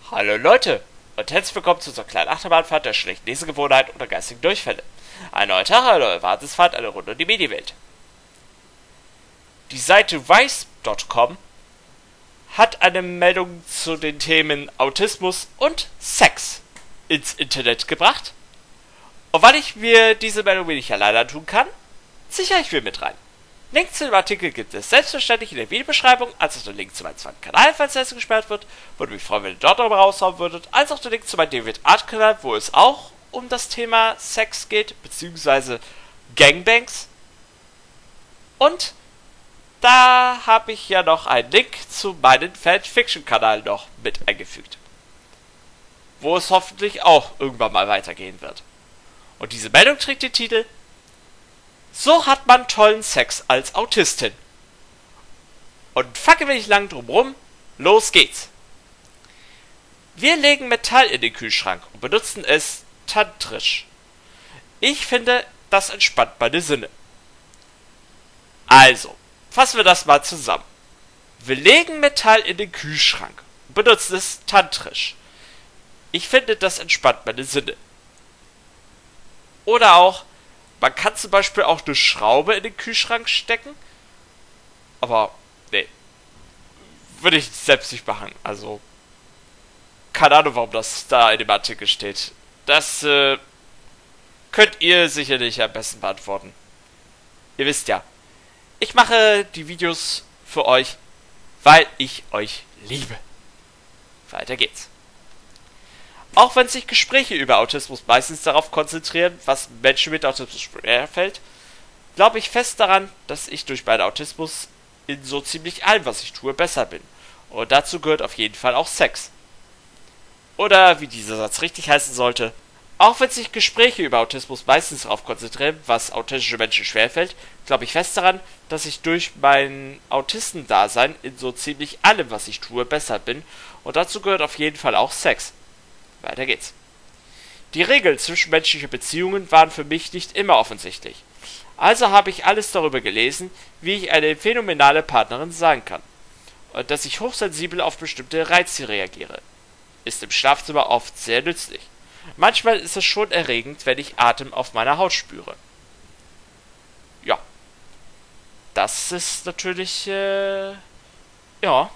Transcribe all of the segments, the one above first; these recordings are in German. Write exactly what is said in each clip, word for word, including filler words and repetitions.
Hallo Leute und herzlich willkommen zu unserer kleinen Achterbahnfahrt der schlechten Lesegewohnheit oder geistigen Durchfälle. Ein neuer Tag, eine neue Wartesfahrt, eine Runde um die Medienwelt. Die Seite Vice Punkt com hat eine Meldung zu den Themen Autismus und Sex ins Internet gebracht. Und weil ich mir diese Meldung nicht alleine tun kann, sichere ich mir mit rein. Link zu dem Artikel gibt es selbstverständlich in der Videobeschreibung, als auch der Link zu meinem zweiten Kanal, falls der gesperrt wird. Würde mich freuen, wenn ihr dort darüber raushauen würdet, als auch der Link zu meinem David Art Kanal, wo es auch um das Thema Sex geht, beziehungsweise Gangbangs. Und da habe ich ja noch einen Link zu meinem Fanfiction-Kanal noch mit eingefügt, wo es hoffentlich auch irgendwann mal weitergehen wird. Und diese Meldung trägt den Titel: So hat man tollen Sex als Autistin. Und facke will ich lang drum rum, los geht's. Wir legen Metall in den Kühlschrank und benutzen es tantrisch. Ich finde, das entspannt meine Sinne. Also, fassen wir das mal zusammen. Wir legen Metall in den Kühlschrank und benutzen es tantrisch. Ich finde, das entspannt meine Sinne. Oder auch, man kann zum Beispiel auch eine Schraube in den Kühlschrank stecken. Aber, nee. Würde ich selbst nicht machen. Also, keine Ahnung, warum das da in dem Artikel steht. Das, äh, könnt ihr sicherlich am besten beantworten. Ihr wisst ja, ich mache die Videos für euch, weil ich euch liebe. Weiter geht's. Auch wenn sich Gespräche über Autismus meistens darauf konzentrieren, was Menschen mit Autismus schwerfällt, glaube ich fest daran, dass ich durch meinen Autismus in so ziemlich allem, was ich tue, besser bin. Und dazu gehört auf jeden Fall auch Sex. Oder, wie dieser Satz richtig heißen sollte, auch wenn sich Gespräche über Autismus meistens darauf konzentrieren, was autistische Menschen schwerfällt, glaube ich fest daran, dass ich durch mein Autistendasein in so ziemlich allem, was ich tue, besser bin. Und dazu gehört auf jeden Fall auch Sex. Weiter geht's. Die Regeln zwischenmenschlicher Beziehungen waren für mich nicht immer offensichtlich. Also habe ich alles darüber gelesen, wie ich eine phänomenale Partnerin sein kann. Und dass ich hochsensibel auf bestimmte Reize reagiere. Ist im Schlafzimmer oft sehr nützlich. Manchmal ist es schon erregend, wenn ich Atem auf meiner Haut spüre. Ja. Das ist natürlich, äh, ja.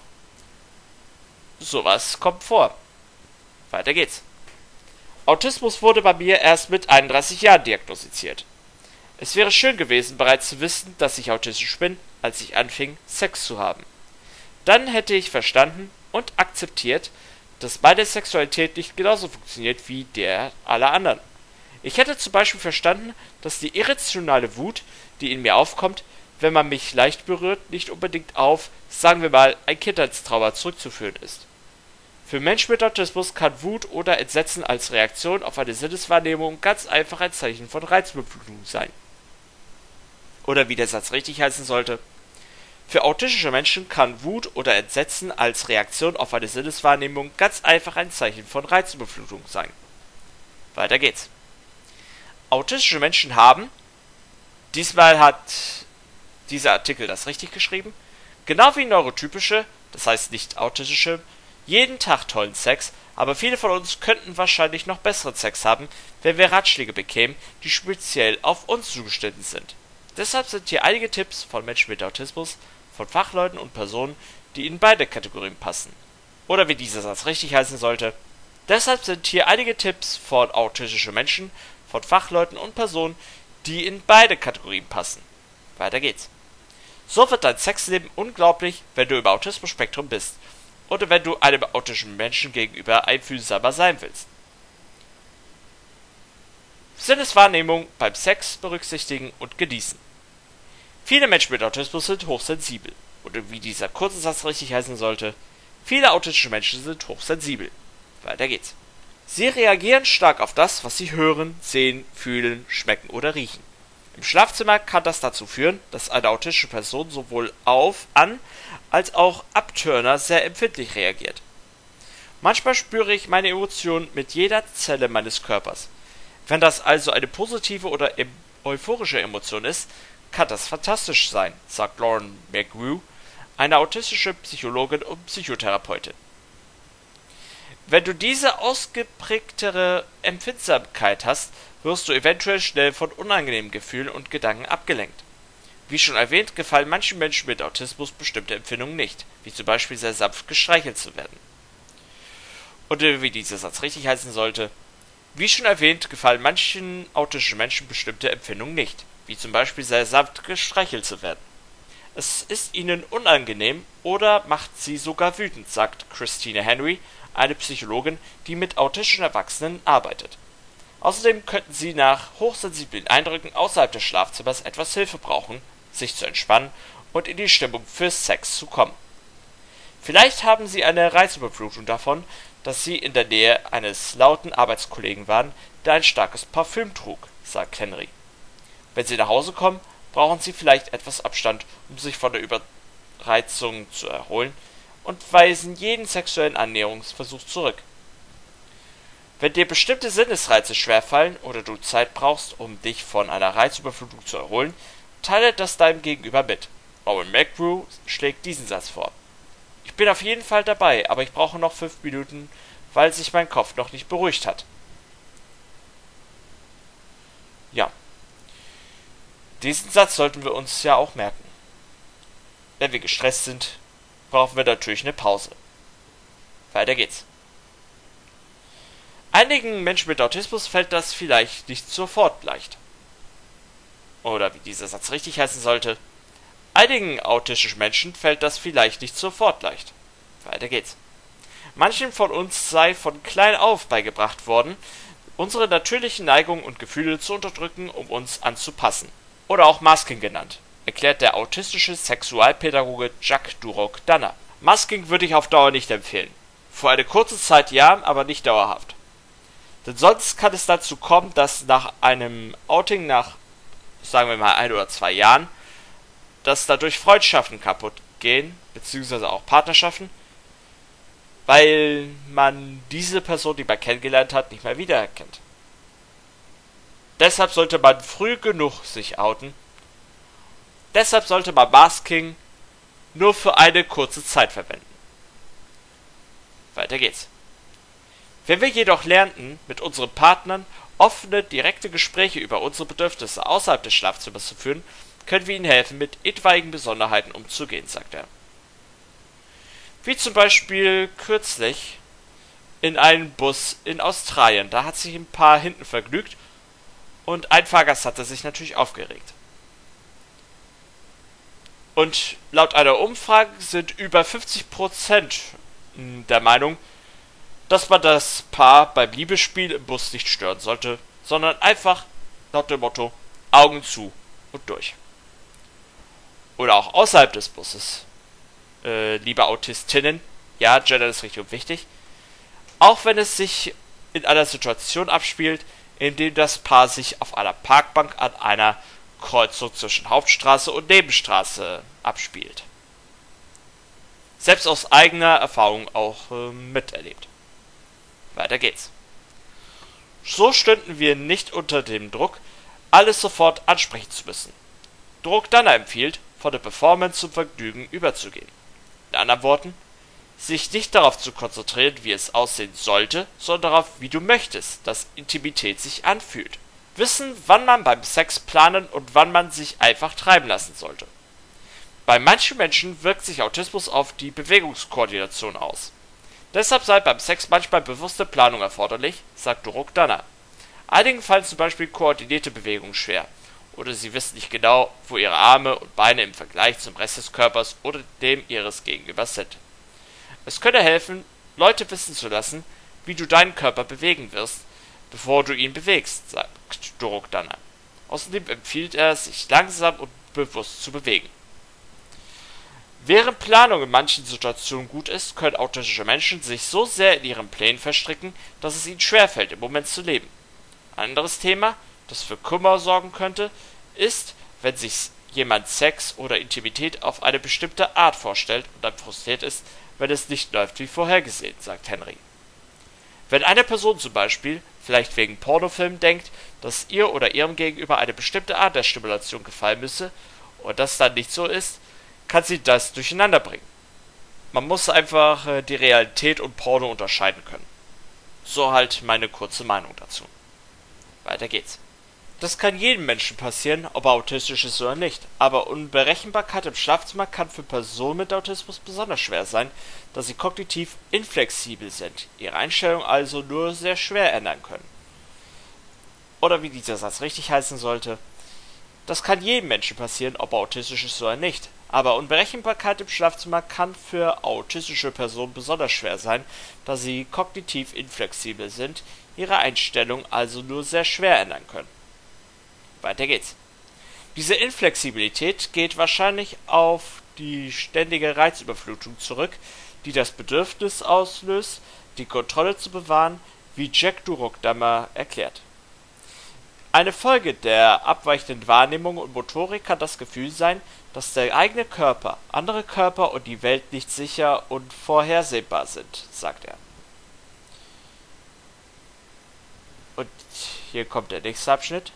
Sowas kommt vor. Weiter geht's. Autismus wurde bei mir erst mit einunddreißig Jahren diagnostiziert. Es wäre schön gewesen, bereits zu wissen, dass ich autistisch bin, als ich anfing, Sex zu haben. Dann hätte ich verstanden und akzeptiert, dass meine Sexualität nicht genauso funktioniert wie der aller anderen. Ich hätte zum Beispiel verstanden, dass die irrationale Wut, die in mir aufkommt, wenn man mich leicht berührt, nicht unbedingt auf, sagen wir mal, ein Kindheitstrauma zurückzuführen ist. Für Menschen mit Autismus kann Wut oder Entsetzen als Reaktion auf eine Sinneswahrnehmung ganz einfach ein Zeichen von Reizüberflutung sein. Oder wie der Satz richtig heißen sollte: Für autistische Menschen kann Wut oder Entsetzen als Reaktion auf eine Sinneswahrnehmung ganz einfach ein Zeichen von Reizüberflutung sein. Weiter geht's. Autistische Menschen haben, diesmal hat dieser Artikel das richtig geschrieben, genau wie neurotypische, das heißt nicht autistische, jeden Tag tollen Sex, aber viele von uns könnten wahrscheinlich noch besseren Sex haben, wenn wir Ratschläge bekämen, die speziell auf uns zugeschnitten sind. Deshalb sind hier einige Tipps von Menschen mit Autismus, von Fachleuten und Personen, die in beide Kategorien passen. Oder wie dieser Satz richtig heißen sollte: Deshalb sind hier einige Tipps von autistischen Menschen, von Fachleuten und Personen, die in beide Kategorien passen. Weiter geht's. So wird dein Sexleben unglaublich, wenn du im Autismus-Spektrum bist. Oder wenn du einem autistischen Menschen gegenüber einfühlsamer sein willst. Sinneswahrnehmung beim Sex berücksichtigen und genießen. Viele Menschen mit Autismus sind hochsensibel. Oder wie dieser kurze Satz richtig heißen sollte: Viele autistische Menschen sind hochsensibel. Weiter geht's. Sie reagieren stark auf das, was sie hören, sehen, fühlen, schmecken oder riechen. Im Schlafzimmer kann das dazu führen, dass eine autistische Person sowohl auf, an, als auch Abturner sehr empfindlich reagiert. Manchmal spüre ich meine Emotionen mit jeder Zelle meines Körpers. Wenn das also eine positive oder euphorische Emotion ist, kann das fantastisch sein, sagt Lauren McGrew, eine autistische Psychologin und Psychotherapeutin. Wenn du diese ausgeprägtere Empfindsamkeit hast, wirst du eventuell schnell von unangenehmen Gefühlen und Gedanken abgelenkt. Wie schon erwähnt, gefallen manchen Menschen mit Autismus bestimmte Empfindungen nicht, wie zum Beispiel sehr sanft gestreichelt zu werden. Und wie dieser Satz richtig heißen sollte: Wie schon erwähnt, gefallen manchen autistischen Menschen bestimmte Empfindungen nicht, wie zum Beispiel sehr sanft gestreichelt zu werden. Es ist ihnen unangenehm oder macht sie sogar wütend, sagt Christina Henry, eine Psychologin, die mit autistischen Erwachsenen arbeitet. Außerdem könnten sie nach hochsensiblen Eindrücken außerhalb des Schlafzimmers etwas Hilfe brauchen, sich zu entspannen und in die Stimmung für Sex zu kommen. Vielleicht haben sie eine Reizüberflutung davon, dass sie in der Nähe eines lauten Arbeitskollegen waren, der ein starkes Parfüm trug, sagt Henry. Wenn sie nach Hause kommen, brauchen sie vielleicht etwas Abstand, um sich von der Überreizung zu erholen, und weisen jeden sexuellen Annäherungsversuch zurück. Wenn dir bestimmte Sinnesreize schwerfallen oder du Zeit brauchst, um dich von einer Reizüberflutung zu erholen, teile das deinem Gegenüber mit. Owen McGrew schlägt diesen Satz vor: Ich bin auf jeden Fall dabei, aber ich brauche noch fünf Minuten, weil sich mein Kopf noch nicht beruhigt hat. Ja. Diesen Satz sollten wir uns ja auch merken. Wenn wir gestresst sind, brauchen wir natürlich eine Pause. Weiter geht's. Einigen Menschen mit Autismus fällt das vielleicht nicht sofort leicht. Oder wie dieser Satz richtig heißen sollte: Einigen autistischen Menschen fällt das vielleicht nicht sofort leicht. Weiter geht's. Manchen von uns sei von klein auf beigebracht worden, unsere natürlichen Neigungen und Gefühle zu unterdrücken, um uns anzupassen. Oder auch Masking genannt, erklärt der autistische Sexualpädagoge Jack Durock-Danner. Masking würde ich auf Dauer nicht empfehlen. Für eine kurze Zeit ja, aber nicht dauerhaft. Denn sonst kann es dazu kommen, dass nach einem Outing nach, sagen wir mal, ein oder zwei Jahren, dass dadurch Freundschaften kaputt gehen, beziehungsweise auch Partnerschaften, weil man diese Person, die man kennengelernt hat, nicht mehr wiedererkennt. Deshalb sollte man früh genug sich outen. Deshalb sollte man Masking nur für eine kurze Zeit verwenden. Weiter geht's. Wenn wir jedoch lernten, mit unseren Partnern offene, direkte Gespräche über unsere Bedürfnisse außerhalb des Schlafzimmers zu führen, können wir ihnen helfen, mit etwaigen Besonderheiten umzugehen, sagt er. Wie zum Beispiel kürzlich in einem Bus in Australien. Da hat sich ein Paar hinten vergnügt und ein Fahrgast hatte sich natürlich aufgeregt. Und laut einer Umfrage sind über fünfzig Prozent der Meinung, dass man das Paar beim Liebesspiel im Bus nicht stören sollte, sondern einfach nach dem Motto Augen zu und durch. Oder auch außerhalb des Busses. Äh, liebe Autistinnen, ja, Gender ist richtig und wichtig, auch wenn es sich in einer Situation abspielt, in der das Paar sich auf einer Parkbank an einer Kreuzung zwischen Hauptstraße und Nebenstraße abspielt. Selbst aus eigener Erfahrung auch äh, miterlebt. Weiter geht's. So stünden wir nicht unter dem Druck, alles sofort ansprechen zu müssen. Durock-Danner empfiehlt, von der Performance zum Vergnügen überzugehen. In anderen Worten, sich nicht darauf zu konzentrieren, wie es aussehen sollte, sondern darauf, wie du möchtest, dass Intimität sich anfühlt. Wissen, wann man beim Sex planen und wann man sich einfach treiben lassen sollte. Bei manchen Menschen wirkt sich Autismus auf die Bewegungskoordination aus. Deshalb sei beim Sex manchmal bewusste Planung erforderlich, sagt Durock-Danner. Einigen fallen zum Beispiel koordinierte Bewegungen schwer, oder sie wissen nicht genau, wo ihre Arme und Beine im Vergleich zum Rest des Körpers oder dem ihres Gegenübers sind. Es könne helfen, Leute wissen zu lassen, wie du deinen Körper bewegen wirst, bevor du ihn bewegst, sagt Durock-Danner. Außerdem empfiehlt er, sich langsam und bewusst zu bewegen. Während Planung in manchen Situationen gut ist, können autistische Menschen sich so sehr in ihren Plänen verstricken, dass es ihnen schwerfällt, im Moment zu leben. Ein anderes Thema, das für Kummer sorgen könnte, ist, wenn sich jemand Sex oder Intimität auf eine bestimmte Art vorstellt und dann frustriert ist, wenn es nicht läuft wie vorhergesehen, sagt Henry. Wenn eine Person zum Beispiel, vielleicht wegen Pornofilmen, denkt, dass ihr oder ihrem Gegenüber eine bestimmte Art der Stimulation gefallen müsse und das dann nicht so ist, kann sie das durcheinander bringen. Man muss einfach äh, die Realität und Porno unterscheiden können. So halt meine kurze Meinung dazu. Weiter geht's. Das kann jedem Menschen passieren, ob er autistisch ist oder nicht, aber Unberechenbarkeit im Schlafzimmer kann für Personen mit Autismus besonders schwer sein, da sie kognitiv inflexibel sind, ihre Einstellung also nur sehr schwer ändern können. Oder wie dieser Satz richtig heißen sollte: Das kann jedem Menschen passieren, ob er autistisch ist oder nicht, aber Unberechenbarkeit im Schlafzimmer kann für autistische Personen besonders schwer sein, da sie kognitiv inflexibel sind, ihre Einstellung also nur sehr schwer ändern können. Weiter geht's. Diese Inflexibilität geht wahrscheinlich auf die ständige Reizüberflutung zurück, die das Bedürfnis auslöst, die Kontrolle zu bewahren, wie Jack Durokdammer erklärt. Eine Folge der abweichenden Wahrnehmung und Motorik kann das Gefühl sein, dass der eigene Körper, andere Körper und die Welt nicht sicher und vorhersehbar sind, sagt er. Und hier kommt der nächste Abschnitt.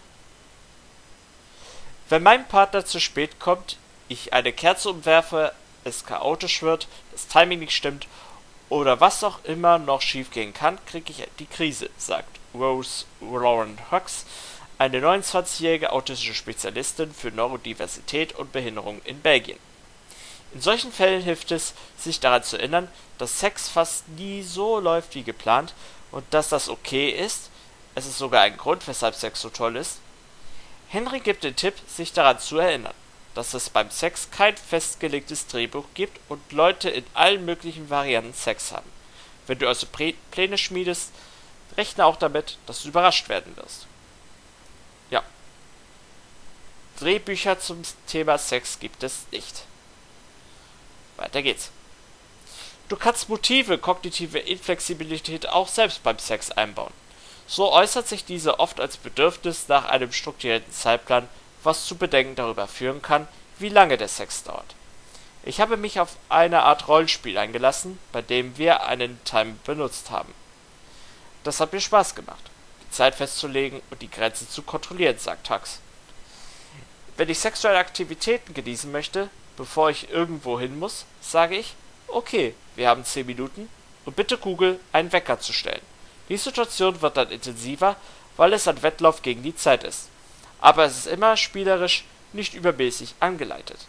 Wenn mein Partner zu spät kommt, ich eine Kerze umwerfe, es chaotisch wird, das Timing nicht stimmt oder was auch immer noch schiefgehen kann, kriege ich die Krise, sagt Rose Lauren Hux, eine neunundzwanzigjährige autistische Spezialistin für Neurodiversität und Behinderung in Belgien. In solchen Fällen hilft es, sich daran zu erinnern, dass Sex fast nie so läuft wie geplant und dass das okay ist. Es ist sogar ein Grund, weshalb Sex so toll ist. Henry gibt den Tipp, sich daran zu erinnern, dass es beim Sex kein festgelegtes Drehbuch gibt und Leute in allen möglichen Varianten Sex haben. Wenn du also Pläne schmiedest, rechne auch damit, dass du überrascht werden wirst. Ja. Drehbücher zum Thema Sex gibt es nicht. Weiter geht's. Du kannst Motive kognitive Inflexibilität auch selbst beim Sex einbauen. So äußert sich diese oft als Bedürfnis nach einem strukturierten Zeitplan, was zu Bedenken darüber führen kann, wie lange der Sex dauert. Ich habe mich auf eine Art Rollenspiel eingelassen, bei dem wir einen Timer benutzt haben. Das hat mir Spaß gemacht, die Zeit festzulegen und die Grenzen zu kontrollieren, sagt Hux. Wenn ich sexuelle Aktivitäten genießen möchte, bevor ich irgendwo hin muss, sage ich, okay, wir haben zehn Minuten und bitte Google, einen Wecker zu stellen. Die Situation wird dann intensiver, weil es ein Wettlauf gegen die Zeit ist. Aber es ist immer spielerisch, nicht übermäßig angeleitet.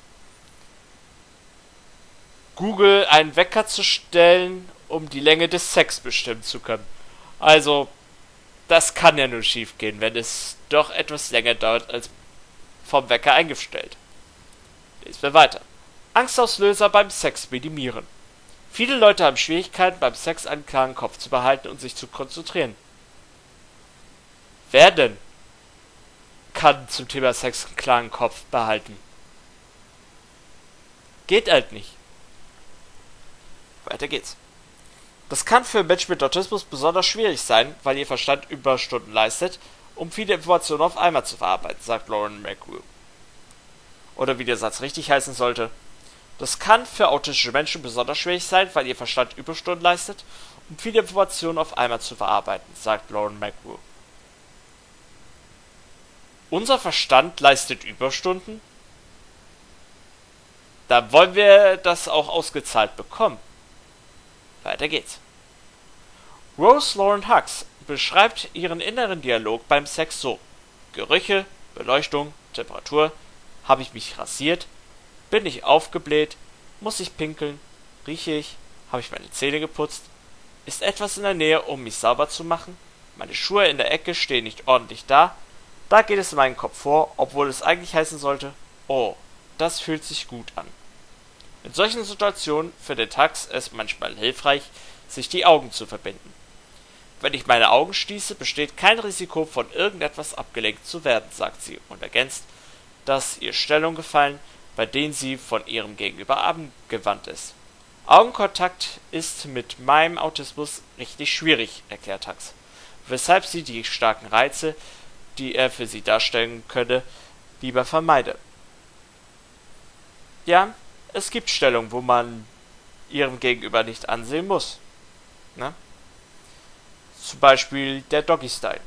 Google einen Wecker zu stellen, um die Länge des Sex bestimmen zu können. Also, das kann ja nur schief gehen, wenn es doch etwas länger dauert als vom Wecker eingestellt. Lesen wir weiter. Angstauslöser beim Sex minimieren. Viele Leute haben Schwierigkeiten, beim Sex einen klaren Kopf zu behalten und sich zu konzentrieren. Wer denn kann zum Thema Sex einen klaren Kopf behalten? Geht halt nicht. Weiter geht's. Das kann für Menschen mit Autismus besonders schwierig sein, weil ihr Verstand Überstunden leistet, um viele Informationen auf einmal zu verarbeiten, sagt Lauren McGrew. Oder wie der Satz richtig heißen sollte: Das kann für autistische Menschen besonders schwierig sein, weil ihr Verstand Überstunden leistet, um viele Informationen auf einmal zu verarbeiten, sagt Lauren McGrew. Unser Verstand leistet Überstunden? Da wollen wir das auch ausgezahlt bekommen. Weiter geht's. Rose Lauren Hux beschreibt ihren inneren Dialog beim Sex so: Gerüche, Beleuchtung, Temperatur, habe ich mich rasiert, bin ich aufgebläht, muss ich pinkeln, rieche ich, habe ich meine Zähne geputzt, ist etwas in der Nähe, um mich sauber zu machen, meine Schuhe in der Ecke stehen nicht ordentlich da, da geht es in meinem Kopf vor, obwohl es eigentlich heißen sollte, oh, das fühlt sich gut an. In solchen Situationen findet Hux es manchmal hilfreich, sich die Augen zu verbinden. Wenn ich meine Augen schließe, besteht kein Risiko, von irgendetwas abgelenkt zu werden, sagt sie und ergänzt, dass ihr Stellungen gefallen, bei denen sie von ihrem Gegenüber abgewandt ist. Augenkontakt ist mit meinem Autismus richtig schwierig, erklärt Hux, weshalb sie die starken Reize, die er für sie darstellen könne, lieber vermeide. Ja, es gibt Stellungen, wo man ihrem Gegenüber nicht ansehen muss. Ne? Zum Beispiel der Doggy-Style.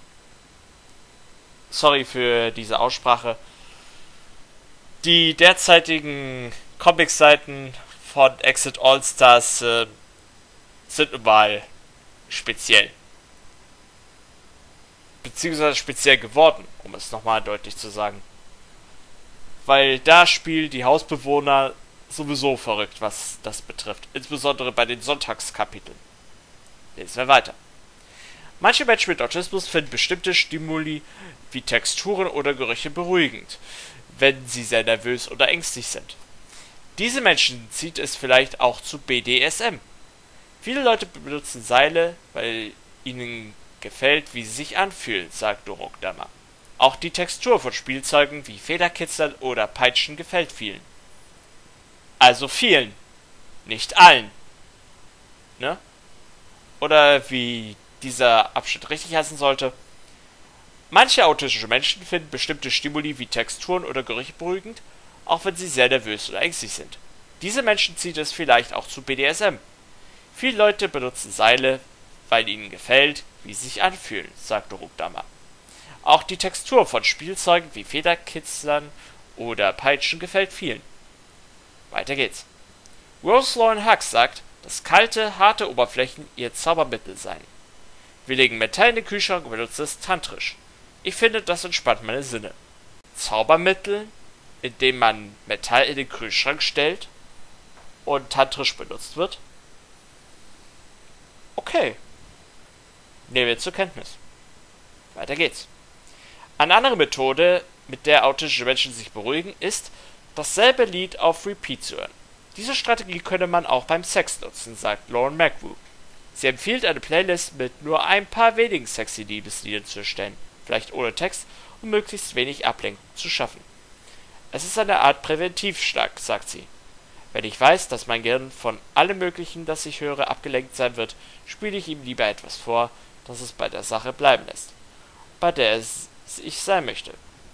Sorry für diese Aussprache. Die derzeitigen Comic-Seiten von Exit All-Stars äh, sind nun mal speziell. Beziehungsweise speziell geworden, um es nochmal deutlich zu sagen. Weil da spielen die Hausbewohner sowieso verrückt, was das betrifft. Insbesondere bei den Sonntagskapiteln. Lesen wir weiter. Manche Menschen mit Autismus finden bestimmte Stimuli wie Texturen oder Gerüche beruhigend, wenn sie sehr nervös oder ängstlich sind. Diese Menschen zieht es vielleicht auch zu B D S M. Viele Leute benutzen Seile, weil ihnen gefällt, wie sie sich anfühlen, sagt Dorok-Dama. Auch die Textur von Spielzeugen wie Federkitzlern oder Peitschen gefällt vielen. Also vielen, nicht allen. Ne? Oder wie dieser Abschnitt richtig heißen sollte. Manche autistische Menschen finden bestimmte Stimuli wie Texturen oder Gerüche beruhigend, auch wenn sie sehr nervös oder ängstlich sind. Diese Menschen zieht es vielleicht auch zu B D S M. Viele Leute benutzen Seile, weil ihnen gefällt, wie sie sich anfühlen, sagt Dorok-Dama. Auch die Textur von Spielzeugen wie Federkitzlern oder Peitschen gefällt vielen. Weiter geht's. Rose Lauren Hux sagt, dass kalte, harte Oberflächen ihr Zaubermittel seien. Wir legen Metall in den Kühlschrank und benutzen es tantrisch. Ich finde, das entspannt meine Sinne. Zaubermittel, indem man Metall in den Kühlschrank stellt und tantrisch benutzt wird? Okay. Nehmen wir zur Kenntnis. Weiter geht's. Eine andere Methode, mit der autistische Menschen sich beruhigen, ist, dasselbe Lied auf Repeat zu hören. Diese Strategie könne man auch beim Sex nutzen, sagt Lauren McWoo. Sie empfiehlt, eine Playlist mit nur ein paar wenigen sexy Liebesliedern zu erstellen, vielleicht ohne Text, um möglichst wenig Ablenkung zu schaffen. Es ist eine Art Präventivschlag, sagt sie. Wenn ich weiß, dass mein Gehirn von allem Möglichen, das ich höre, abgelenkt sein wird, spiele ich ihm lieber etwas vor, das es bei der Sache bleiben lässt, bei der es ich sein möchte.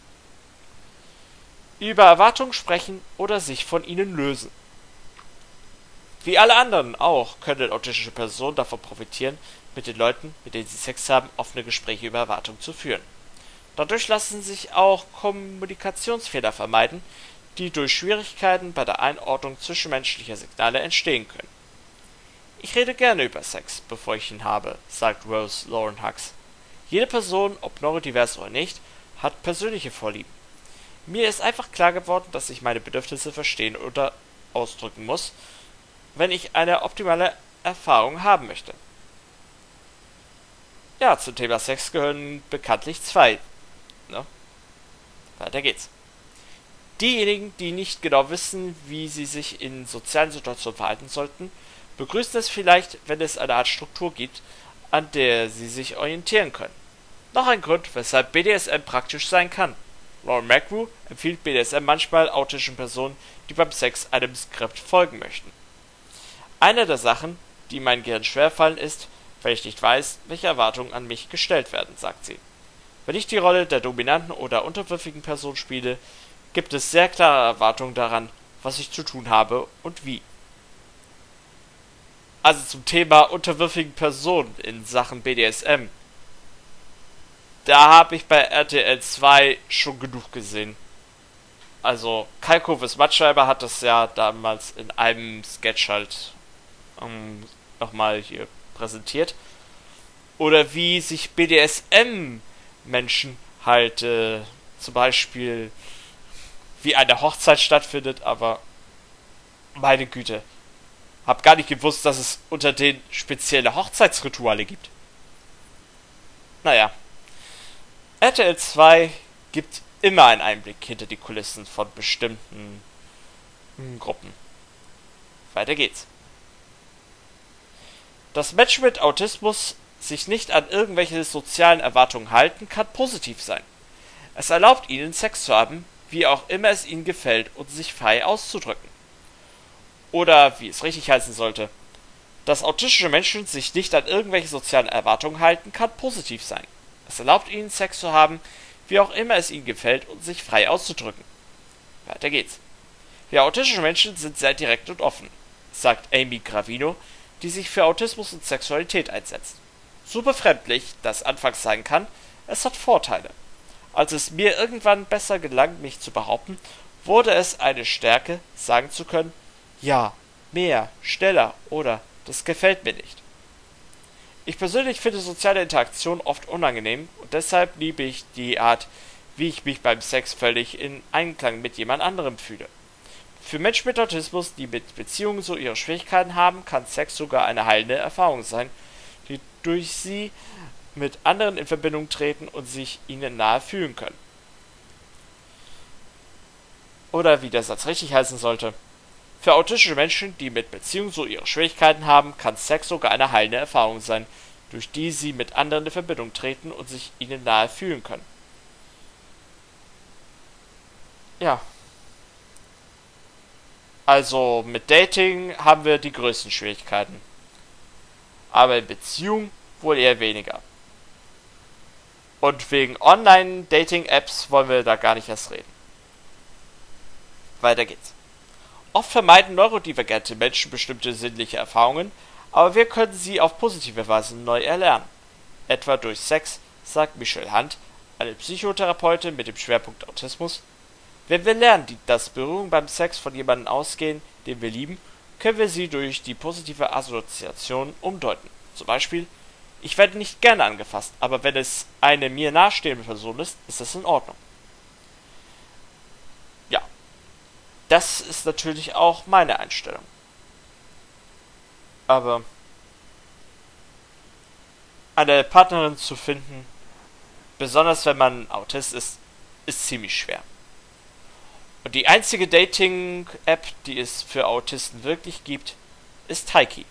Über Erwartungen sprechen oder sich von ihnen lösen. Wie alle anderen auch können autistische Personen davon profitieren, mit den Leuten, mit denen sie Sex haben, offene Gespräche über Erwartungen zu führen. Dadurch lassen sich auch Kommunikationsfehler vermeiden, die durch Schwierigkeiten bei der Einordnung zwischenmenschlicher Signale entstehen können. Ich rede gerne über Sex, bevor ich ihn habe, sagt Rose Lauren Hux. Jede Person, ob neurodivers oder nicht, hat persönliche Vorlieben. Mir ist einfach klar geworden, dass ich meine Bedürfnisse verstehen oder ausdrücken muss, wenn ich eine optimale Erfahrung haben möchte. Ja, zum Thema Sex gehören bekanntlich zwei. Ne? Weiter geht's. Diejenigen, die nicht genau wissen, wie sie sich in sozialen Situationen verhalten sollten, begrüßen es vielleicht, wenn es eine Art Struktur gibt, an der sie sich orientieren können. Noch ein Grund, weshalb B D S M praktisch sein kann. Lauren McWoo empfiehlt B D S M manchmal autischen Personen, die beim Sex einem Skript folgen möchten. Eine der Sachen, die mein Gehirn schwerfallen, ist, wenn ich nicht weiß, welche Erwartungen an mich gestellt werden, sagt sie. Wenn ich die Rolle der dominanten oder unterwürfigen Person spiele, gibt es sehr klare Erwartungen daran, was ich zu tun habe und wie. Also zum Thema unterwürfigen Personen in Sachen B D S M. Da habe ich bei R T L zwei schon genug gesehen. Also Kalkoves Mattscheiber hat das ja damals in einem Sketch halt ähm, nochmal hier präsentiert. Oder wie sich B D S M-Menschen halt äh, zum Beispiel wie eine Hochzeit stattfindet, aber meine Güte, hab gar nicht gewusst, dass es unter denen spezielle Hochzeitsrituale gibt. Naja, R T L zwei gibt immer einen Einblick hinter die Kulissen von bestimmten hm, Gruppen. Weiter geht's. Dass Menschen mit Autismus sich nicht an irgendwelche sozialen Erwartungen halten, kann positiv sein. Es erlaubt ihnen, Sex zu haben, wie auch immer es ihnen gefällt, und sich frei auszudrücken. Oder, wie es richtig heißen sollte, dass autistische Menschen sich nicht an irgendwelche sozialen Erwartungen halten, kann positiv sein. Es erlaubt ihnen, Sex zu haben, wie auch immer es ihnen gefällt, und sich frei auszudrücken. Weiter geht's. Wir autistische Menschen sind sehr direkt und offen, sagt Amy Gravino, die sich für Autismus und Sexualität einsetzt. So befremdlich das anfangs sein kann, es hat Vorteile. Als es mir irgendwann besser gelang, mich zu behaupten, wurde es eine Stärke, sagen zu können, ja, mehr, schneller oder das gefällt mir nicht. Ich persönlich finde soziale Interaktion oft unangenehm und deshalb liebe ich die Art, wie ich mich beim Sex völlig in Einklang mit jemand anderem fühle. Für Menschen mit Autismus, die mit Beziehungen so ihre Schwierigkeiten haben, kann Sex sogar eine heilende Erfahrung sein, die durch sie mit anderen in Verbindung treten und sich ihnen nahe fühlen können. Oder wie der Satz richtig heißen sollte: Für autistische Menschen, die mit Beziehungen so ihre Schwierigkeiten haben, kann Sex sogar eine heilende Erfahrung sein, durch die sie mit anderen in Verbindung treten und sich ihnen nahe fühlen können. Ja. Also mit Dating haben wir die größten Schwierigkeiten. Aber in Beziehung wohl eher weniger. Und wegen Online-Dating-Apps wollen wir da gar nicht erst reden. Weiter geht's. Oft vermeiden neurodivergente Menschen bestimmte sinnliche Erfahrungen, aber wir können sie auf positive Weise neu erlernen. Etwa durch Sex, sagt Michelle Hunt, eine Psychotherapeutin mit dem Schwerpunkt Autismus. Wenn wir lernen, dass Berührungen beim Sex von jemandem ausgehen, den wir lieben, können wir sie durch die positive Assoziation umdeuten. Zum Beispiel: Ich werde nicht gerne angefasst, aber wenn es eine mir nahestehende Person ist, ist das in Ordnung. Ja, das ist natürlich auch meine Einstellung. Aber eine Partnerin zu finden, besonders wenn man Autist ist, ist ziemlich schwer. Und die einzige Dating-App, die es für Autisten wirklich gibt, ist Taiki.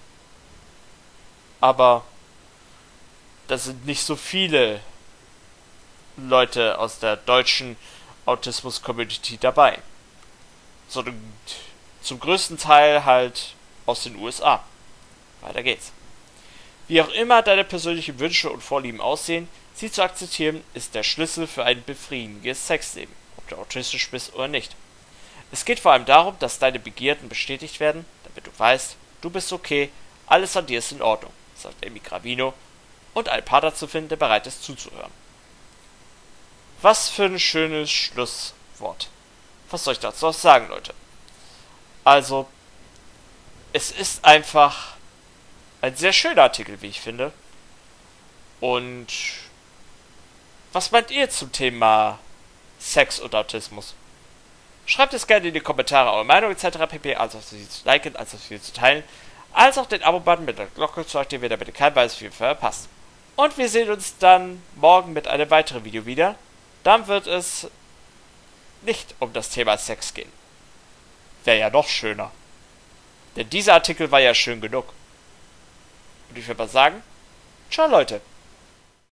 Aber da sind nicht so viele Leute aus der deutschen Autismus-Community dabei. Sondern zum größten Teil halt aus den U S A. Weiter geht's. Wie auch immer deine persönlichen Wünsche und Vorlieben aussehen, sie zu akzeptieren, ist der Schlüssel für ein befriedigendes Sexleben, ob du autistisch bist oder nicht. Es geht vor allem darum, dass deine Begierden bestätigt werden, damit du weißt, du bist okay, alles an dir ist in Ordnung, sagt Amy Gravino, und einen Partner zu finden, der bereit ist zuzuhören. Was für ein schönes Schlusswort. Was soll ich dazu noch sagen, Leute? Also, es ist einfach ein sehr schöner Artikel, wie ich finde. Und was meint ihr zum Thema Sex und Autismus? Schreibt es gerne in die Kommentare eure Meinung et cetera pp. Als auch sie zu liken, als auch sie zu teilen. Als auch den Abo-Button mit der Glocke zu aktivieren, damit ihr kein weiteres Video verpasst. Und wir sehen uns dann morgen mit einem weiteren Video wieder. Dann wird es nicht um das Thema Sex gehen. Wäre ja noch schöner. Denn dieser Artikel war ja schön genug. Und ich würde mal sagen, ciao Leute.